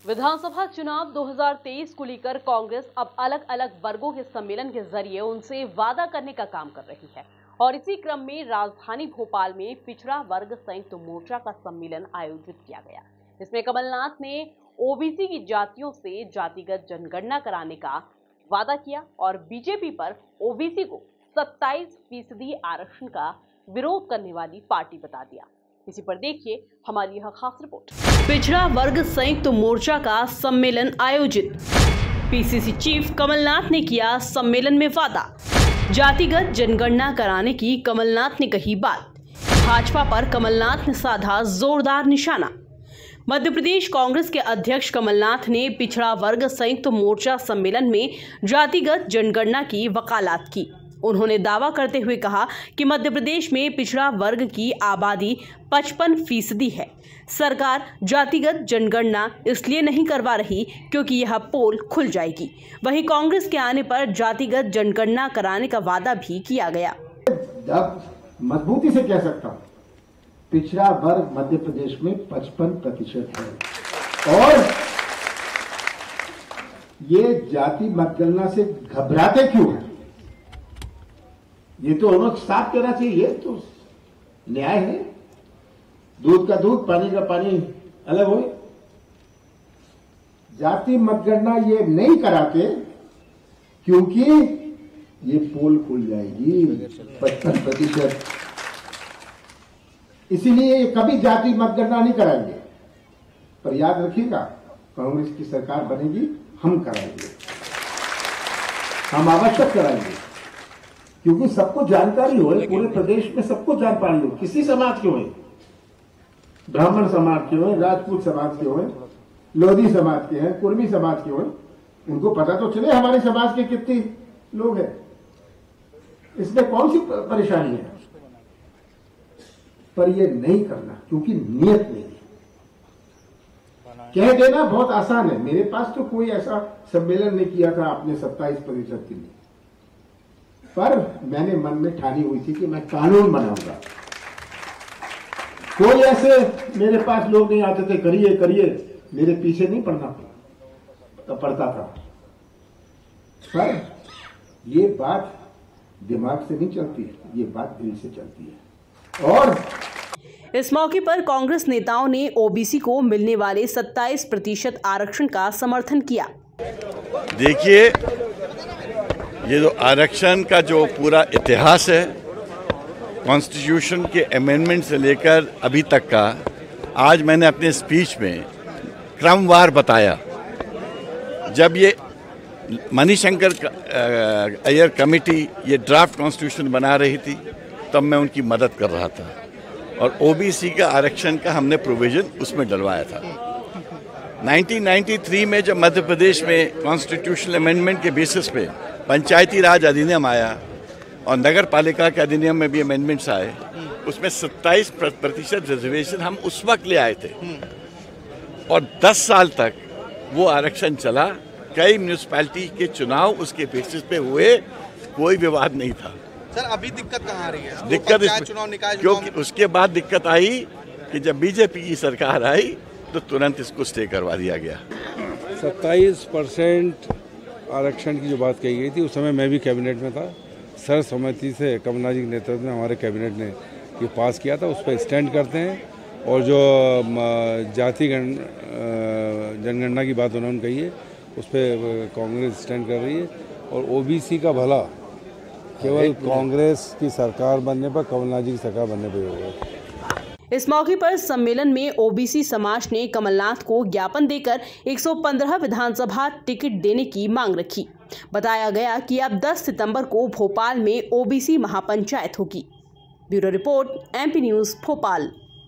विधानसभा चुनाव 2023 को लेकर कांग्रेस अब अलग अलग वर्गों के सम्मेलन के जरिए उनसे वादा करने का काम कर रही है और इसी क्रम में राजधानी भोपाल में पिछड़ा वर्ग संयुक्त मोर्चा का सम्मेलन आयोजित किया गया। इसमें कमलनाथ ने ओबीसी की जातियों से जातिगत जनगणना कराने का वादा किया और बीजेपी पर ओबीसी को 27% आरक्षण का विरोध करने वाली पार्टी बता दिया। इसी पर देखिए हमारी यह खास रिपोर्ट। पिछड़ा वर्ग संयुक्त मोर्चा का सम्मेलन आयोजित। पीसीसी चीफ कमलनाथ ने किया सम्मेलन में वादा। जातिगत जनगणना कराने की कमलनाथ ने कही बात। भाजपा पर कमलनाथ ने साधा जोरदार निशाना। मध्य प्रदेश कांग्रेस के अध्यक्ष कमलनाथ ने पिछड़ा वर्ग संयुक्त मोर्चा सम्मेलन में जातिगत जनगणना की वकालत की। उन्होंने दावा करते हुए कहा कि मध्य प्रदेश में पिछड़ा वर्ग की आबादी 55% है। सरकार जातिगत जनगणना इसलिए नहीं करवा रही क्योंकि यह पोल खुल जाएगी। वहीं कांग्रेस के आने पर जातिगत जनगणना कराने का वादा भी किया गया। अब मजबूती से कह सकता हूं, पिछड़ा वर्ग मध्य प्रदेश में 55% है और ये जाति मतगणना से घबराते क्यों है? ये तो उन्होंने साफ कहना चाहिए। ये तो न्याय है, दूध का दूध पानी का पानी अलग हो। जाति मतगणना ये नहीं कराते क्योंकि ये पोल खुल जाएगी 55%, इसीलिए ये कभी जाति मतगणना नहीं कराएंगे। पर याद रखिएगा, कांग्रेस की सरकार बनेगी, हम कराएंगे, हम आवश्यक कराएंगे, क्योंकि सबको जानकारी हो, पूरे प्रदेश में सबको जानकारी हो, किसी समाज के हो, ब्राह्मण समाज के हो, राजपूत समाज के हो, लोधी समाज के हैं, कुर्मी समाज के हो, उनको पता तो चले हमारे समाज के कितने लोग हैं। इसमें कौन सी परेशानी है? पर ये नहीं करना क्योंकि नियत नहीं है। कह देना बहुत आसान है। मेरे पास तो कोई ऐसा सम्मेलन नहीं किया था आपने 27% के लिए, पर मैंने मन में ठानी हुई थी कि मैं कानून बनाऊंगा। कोई ऐसे मेरे पास लोग नहीं आते थे, करिए करिए, मेरे पीछे नहीं पड़ता था। पर ये बात दिमाग से नहीं चलती है, ये बात दिल से चलती है। और इस मौके पर कांग्रेस नेताओं ने ओबीसी को मिलने वाले 27% आरक्षण का समर्थन किया। देखिए, ये जो आरक्षण का जो पूरा इतिहास है, कॉन्स्टिट्यूशन के अमेंडमेंट से लेकर अभी तक का, आज मैंने अपने स्पीच में क्रमवार बताया। जब ये मणिशंकर अय्यर कमेटी ये ड्राफ्ट कॉन्स्टिट्यूशन बना रही थी, तब मैं उनकी मदद कर रहा था और ओबीसी का आरक्षण का हमने प्रोविजन उसमें डलवाया था। 1993 में जब मध्य प्रदेश में कॉन्स्टिट्यूशनल अमेंडमेंट के बेसिस पे पंचायती राज अधिनियम आया और नगर पालिका के अधिनियम में भी अमेंडमेंट्स आए, उसमें 27% रिजर्वेशन हम उस वक्त ले आए थे और 10 साल तक वो आरक्षण चला। कई म्यूनिसिपैलिटी के चुनाव उसके बेसिस पे हुए, कोई विवाद नहीं था। सर, अभी दिक्कत कहाँ आ रही है? दिक्कत क्योंकि उसके बाद दिक्कत आई कि जब बीजेपी की सरकार आई तो तुरंत इसको स्टे करवा दिया गया। 27% आरक्षण की जो बात कही गई थी, उस समय मैं भी कैबिनेट में था। सर्वसम्मति से कमलनाथ जी के नेतृत्व में हमारे कैबिनेट ने ये पास किया था, उस पर स्टैंड करते हैं। और जो जाति जनगणना की बात उन्होंने कही है, उस पर कांग्रेस स्टैंड कर रही है। और ओबीसी का भला केवल कांग्रेस की सरकार बनने पर, कमलनाथ जी की सरकार बनने पर होगा। इस मौके पर सम्मेलन में ओबीसी समाज ने कमलनाथ को ज्ञापन देकर 115 विधानसभा टिकट देने की मांग रखी। बताया गया कि अब 10 सितंबर को भोपाल में ओबीसी महापंचायत होगी। Bureau report, MP news, Bhopal.